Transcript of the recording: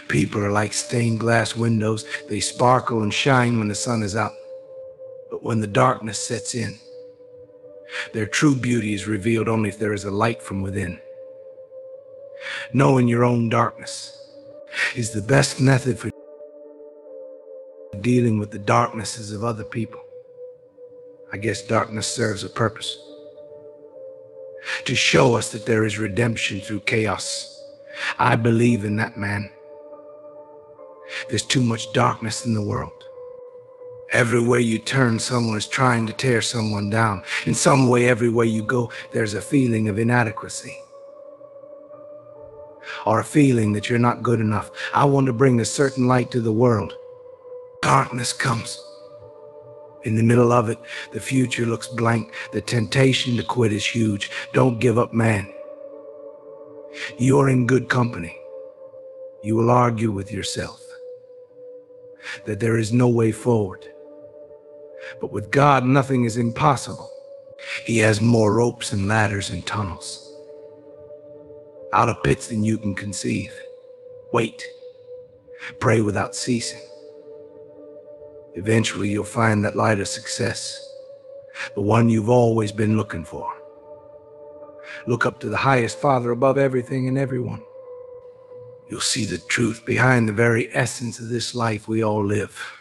People are like stained glass windows. They sparkle and shine when the sun is out. But when the darkness sets in, their true beauty is revealed only if there is a light from within. Knowing your own darkness is the best method for dealing with the darknesses of other people. I guess darkness serves a purpose. To show us that there is redemption through chaos. I believe in that, man. There's too much darkness in the world. Everywhere you turn, someone is trying to tear someone down. In some way, everywhere you go, there's a feeling of inadequacy. Or a feeling that you're not good enough. I want to bring a certain light to the world. Darkness comes. In the middle of it, the future looks blank. The temptation to quit is huge. Don't give up, man. You're in good company. You will argue with yourself that there is no way forward. But with God, nothing is impossible. He has more ropes and ladders and tunnels, out of pits than you can conceive. Wait. Pray without ceasing. Eventually, you'll find that light of success, the one you've always been looking for. Look up to the highest Father above everything and everyone. You'll see the truth behind the very essence of this life we all live.